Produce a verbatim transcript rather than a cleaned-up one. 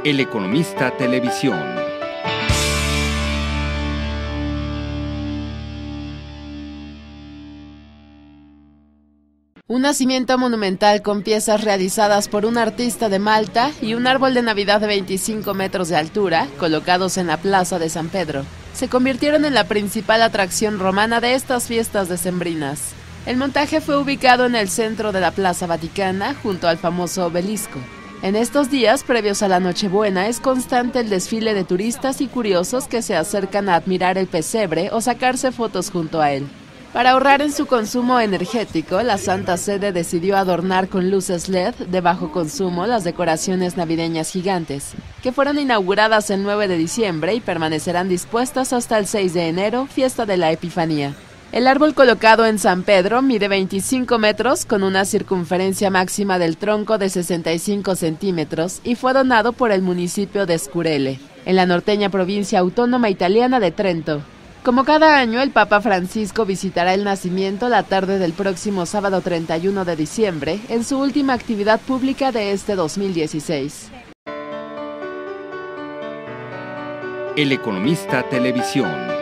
El Economista Televisión. Un nacimiento monumental con piezas realizadas por un artista de Malta y un árbol de Navidad de veinticinco metros de altura, colocados en la plaza de San Pedro, se convirtieron en la principal atracción romana de estas fiestas decembrinas. El montaje fue ubicado en el centro de la Plaza Vaticana, junto al famoso obelisco. En estos días previos a la Nochebuena es constante el desfile de turistas y curiosos que se acercan a admirar el pesebre o sacarse fotos junto a él. Para ahorrar en su consumo energético, la Santa Sede decidió adornar con luces L E D de bajo consumo las decoraciones navideñas gigantes, que fueron inauguradas el nueve de diciembre y permanecerán dispuestas hasta el seis de enero, fiesta de la Epifanía. El árbol colocado en San Pedro mide veinticinco metros con una circunferencia máxima del tronco de sesenta y cinco centímetros y fue donado por el municipio de Scurele, en la norteña provincia autónoma italiana de Trento. Como cada año, el Papa Francisco visitará el nacimiento la tarde del próximo sábado treinta y uno de diciembre, en su última actividad pública de este dos mil dieciséis. El Economista Televisión.